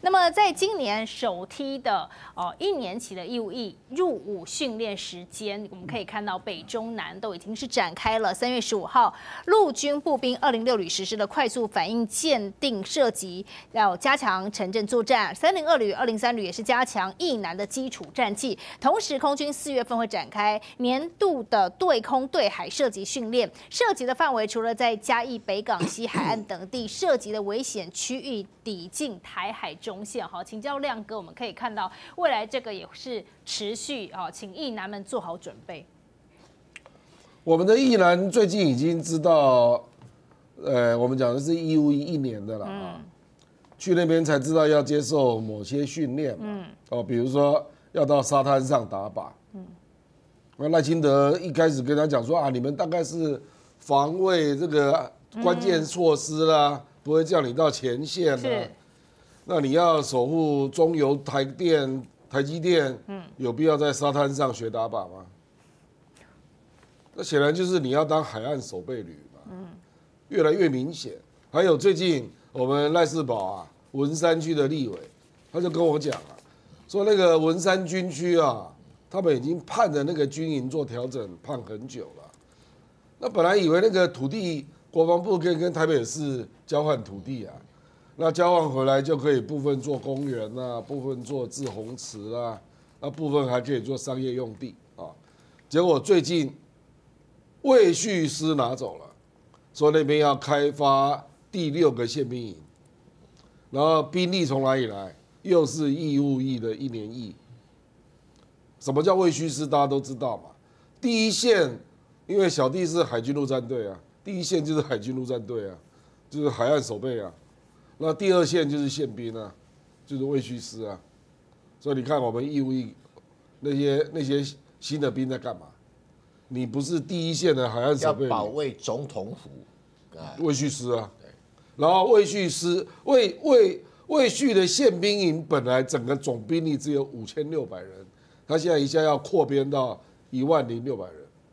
那么在今年首梯的1年期的义务役入伍训练时间，我们可以看到北中南都已经是展开了。3月15号，陆军步兵206旅实施了快速反应鉴定射击，要加强城镇作战。302旅、203旅也是加强役男的基础战绩。同时，空军4月份会展开年度的对空对海射击训练，射击的范围除了在嘉义、北港、西海岸等地，射击的危险区域抵近台海中线。好，请教亮哥，我们可以看到未来这个也是持续请役男们做好准备。 我们的役男最近已经知道，我们讲的是义务役1年的了去那边才知道要接受某些训练嘛，比如说要到沙滩上打靶，那赖清德一开始跟他讲说你们大概是防卫这个关键措施啦，不会叫你到前线啦。那你要守护中油、台积电，有必要在沙滩上学打靶吗？那显然就是你要当海岸守备旅嘛，越来越明显。还有最近我们赖士葆文山区的立委，他就跟我讲说那个文山军区他们已经盼着那个军营做调整，盼很久了。那本来以为那个土地国防部可以跟台北市交换土地那交换回来就可以部分做公园部分做滞洪池那部分还可以做商业用地结果最近卫戍司拿走了，说那边要开发第6个宪兵营，然后兵力从哪里来？又是义务役的1年役。什么叫卫戍司？大家都知道嘛。第一线，因为小弟是海军陆战队第一线就是海军陆战队就是海岸守备那第2线就是宪兵就是卫戍司所以你看我们义务役那些新的兵在干嘛？你不是第一线的海岸守备， 要保卫总统府， 卫戍司然后卫戍司卫戍的宪兵营本来整个总兵力只有5600人，他现在一下要扩编到10600人，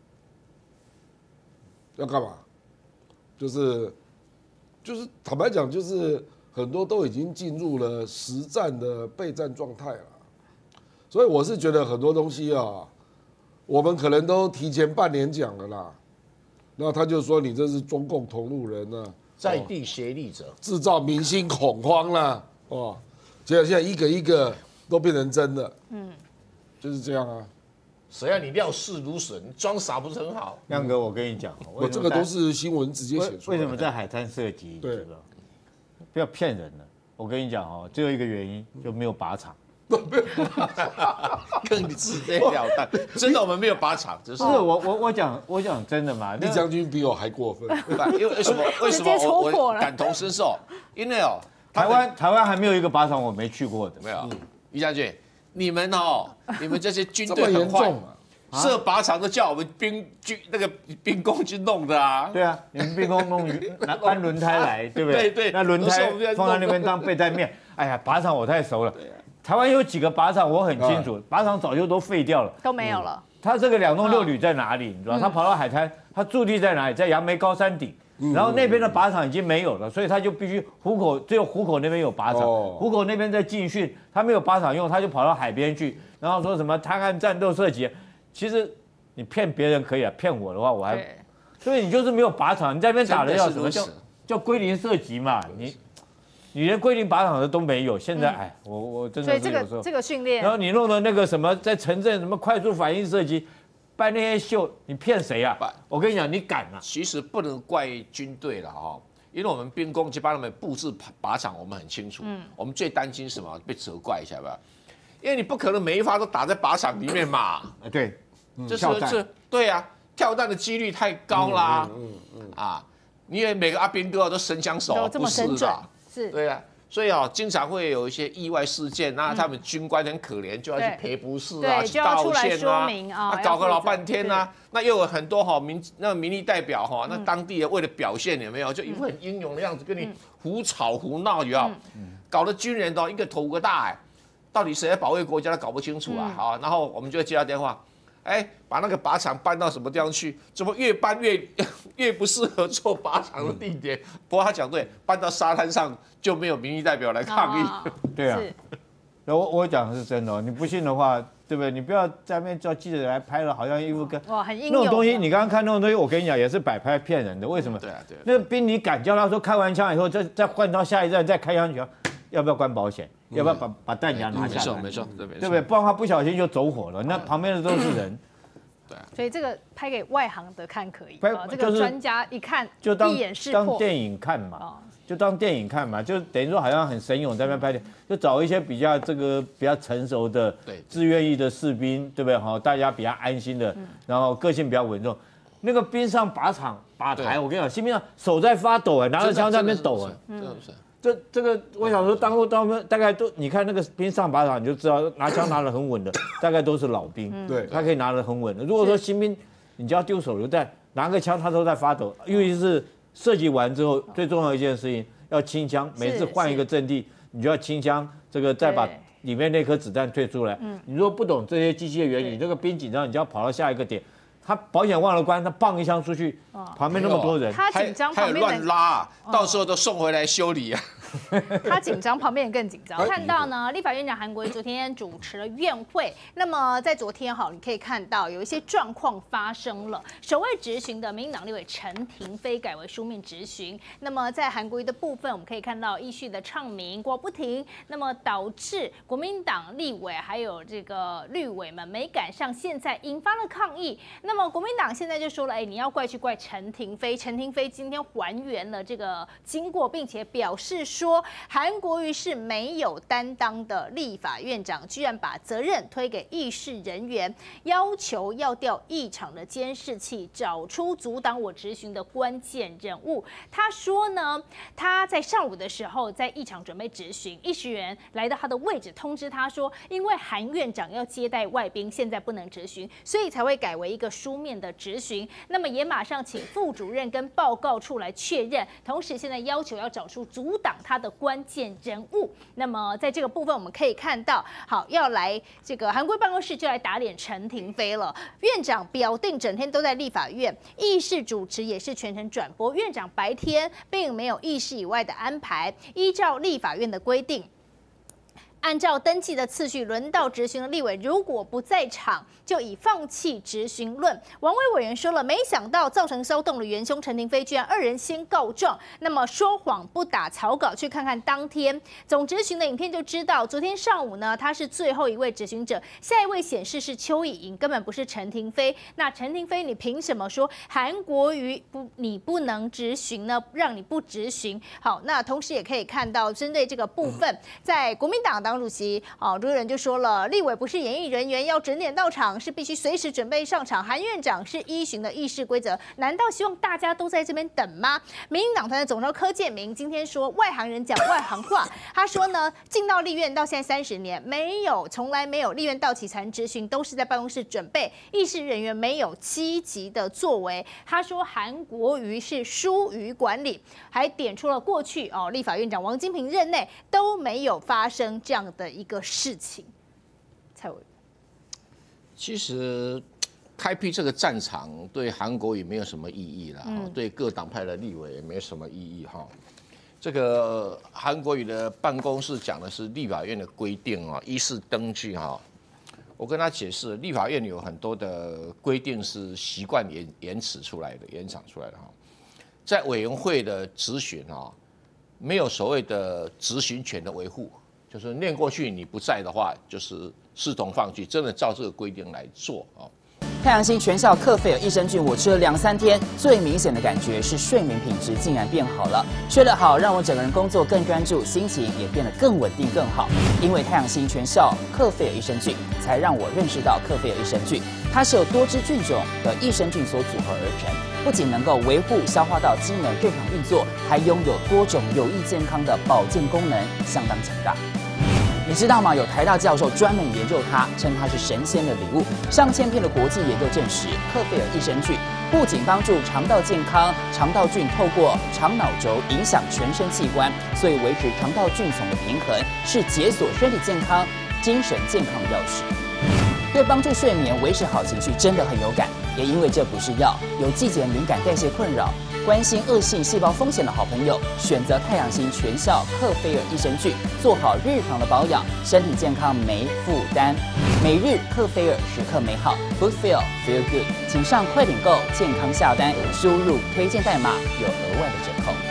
要干嘛？就是坦白讲，就是很多都已经进入了实战的备战状态了，所以我是觉得很多东西我们可能都提前半年讲了啦，然后他就说你这是中共同路人在地协力者， 制造民心恐慌啦，结果现在一个一个都变成真的，就是这样谁让你料事如神，装傻不是很好？ 亮哥，我跟你讲， 我这个都是新闻直接写出来。 为什么在海滩射击？ 对， 不要骗人了。我跟你讲只有一个原因，就没有靶场。 更直截了当，真的我们没有靶场，就是我讲真的嘛， 厉将军比我还过分。 因为为什么我感同身受？因为台湾还没有一个靶场我没去过的， 没有。于将军，你们这些军队很坏，设靶场都叫我们兵工去弄的对你们兵工弄搬轮胎来，对不对？ 对， 那轮胎放在那边当备胎面。哎呀，靶场我太熟了。台湾有几个靶场我很清楚，靶场早就都废掉了， 都没有了。 他这个206旅在哪里？你知道，他跑到海滩，他驻地在哪里？在杨梅高山顶。然后那边的靶场已经没有了，所以他就必须只有湖口那边有靶场，湖口那边在进训，他没有靶场用，他就跑到海边去，然后说什么滩岸战斗射击。其实你骗别人可以骗我的话我还，所以你就是没有靶场，你在那边打的叫什么叫归零射击嘛？你连归零靶场的都没有，现在我真的是有时候这个训练， 然后你弄的那个什么在城镇什么快速反应射击，办那些秀，你骗谁啊？我跟你讲，你敢其实不能怪军队了因为我们兵工去帮他们布置靶场，我们很清楚。我们最担心什么？被责怪一下吧，因为你不可能每一发都打在靶场里面嘛。 对， 对跳弹的几率太高啦。因为每个阿兵哥都神枪手， 这么神准。 对所以经常会有一些意外事件，那他们军官很可怜，就要去赔不是去道歉搞个老半天那又有很多民意代表那当地的为了表现有没有，就一副很英勇的样子跟你胡吵胡闹，搞得军人一个头个大到底谁在保卫国家都搞不清楚然后我们就会接到电话， 把那个靶场搬到什么地方去？怎么越搬越不适合做靶场的地点？不过他讲对，搬到沙滩上就没有民意代表来抗议。 对啊，我讲的是真的哦，你不信的话，对不对？你不要在那边叫记者来拍了，好像一副跟很英勇那种东西。你刚刚看那种东西，我跟你讲也是摆拍骗人的。为什么？ 对啊。 那兵你敢叫他说开完枪以后再换到下一站再开枪去，要不要关保险？要不要把弹夹拿下来？ 没错， 对不对？不然他不小心就走火了，那旁边的都是人。 对， 所以这个拍给外行的看可以，这个专家一看就一眼识破， 当电影看嘛，就当电影看嘛，就等于说好像很神勇在那边拍的，就找一些比较成熟的、自愿意的士兵，对不对？好，大家比较安心的，然后个性比较稳重。那个兵上靶台，我跟你讲，新兵上手在发抖拿着枪在那边抖这个，我想说，大概都，你看那个兵上靶场，你就知道拿枪拿得很稳的，大概都是老兵， 对， 他可以拿得很稳的。如果说新兵，你就要丢手榴弹，拿个枪他都在发抖，尤其是射击完之后，最重要的一件事情要清枪，每次换一个阵地，你就要清枪，这个再把里面那颗子弹退出来。你如果不懂这些机械原理，你这个兵紧张，你就要跑到下一个点。他保险忘了关，他砰一枪出去，旁边那么多人， 他紧张， 还有乱拉，到时候都送回来修理啊。 他紧张，旁边人更紧张。看到呢，立法院长韩国瑜昨天主持了院会，那么在昨天你可以看到有一些状况发生了。首位质询的民进党立委陈亭妃改为书面质询，那么在韩国瑜的部分，我们可以看到依序的唱名国不停，那么导致国民党立委还有这个绿委们没赶上，现在引发了抗议。那么国民党现在就说了，你要怪去怪陈亭妃。陈亭妃今天还原了这个经过，并且表示说，韩国瑜是没有担当的立法院长，居然把责任推给议事人员，要求要调议场的监视器，找出阻挡我质询的关键人物。他说呢，他在上午的时候在议场准备质询，议事员来到他的位置，通知他说，因为韩院长要接待外宾，现在不能质询，所以才会改为一个书面的质询。那么也马上请副主任跟报告处来确认，同时现在要求要找出阻挡他的关键人物。那么在这个部分我们可以看到，要来这个韩国办公室就来打脸陈亭妃了。院长表定整天都在立法院，议事主持也是全程转播，院长白天并没有议事以外的安排，依照立法院的规定，按照登记的次序，轮到质询的立委如果不在场，就以放弃质询论。王委委员说了，没想到造成骚动的元凶陈亭妃居然二人先告状，那么说谎不打草稿，去看看当天总质询的影片就知道，昨天上午呢，他是最后一位质询者，下一位显示是邱以莹，根本不是陈亭妃。那陈亭妃，你凭什么说韩国瑜你不能质询呢？让你不质询？好，那同时也可以看到，针对这个部分，在国民党党主席朱立伦就说了，立委不是演艺人员，要准点到场，是必须随时准备上场。韩院长是依循的议事规则，难道希望大家都在这边等吗？民进党团的总召柯建铭今天说，外行人讲外行话。他说呢，进到立院到现在30年，从来没有立院到期才质询，都是在办公室准备，议事人员没有积极的作为。他说韩国瑜是疏于管理，还点出了过去立法院长王金平任内都没有发生这样的一个事情。蔡委员， 其实开辟这个战场对韩国瑜没有什么意义了，对各党派的立委也没什么意义哈。这个韩国瑜的办公室讲的是立法院的规定依次登记哈。我跟他解释，立法院有很多的规定是习惯延长出来的哈。在委员会的质询没有所谓的质询权的维护。就是念过去你不在的话，就是视同放弃，真的照这个规定来做太阳星全效克菲尔益生菌，我吃了2-3天，最明显的感觉是睡眠品质竟然变好了。睡得好，让我整个人工作更专注，心情也变得更稳定更好。因为太阳星全效克菲尔益生菌，才让我认识到克菲尔益生菌，它是由多支菌种的益生菌所组合而成，不仅能够维护消化道机能正常运作，还拥有多种有益健康的保健功能，相当强大。你知道吗？有台大教授专门研究它，称它是神仙的礼物。上千篇的国际研究证实，克菲尔益生菌不仅帮助肠道健康，肠道菌透过肠脑轴影响全身器官，所以维持肠道菌丛的平衡是解锁身体健康、精神健康的钥匙。 对帮助睡眠、维持好情绪真的很有感。也因为这不是药，有季节敏感、代谢困扰、关心恶性细胞风险的好朋友，选择太阳星全效克菲尔益生菌，做好日常的保养，身体健康没负担。每日克菲尔，时刻美好 ，Good Feel Feel Good，请上快点购健康下单，输入推荐代码有额外的折扣。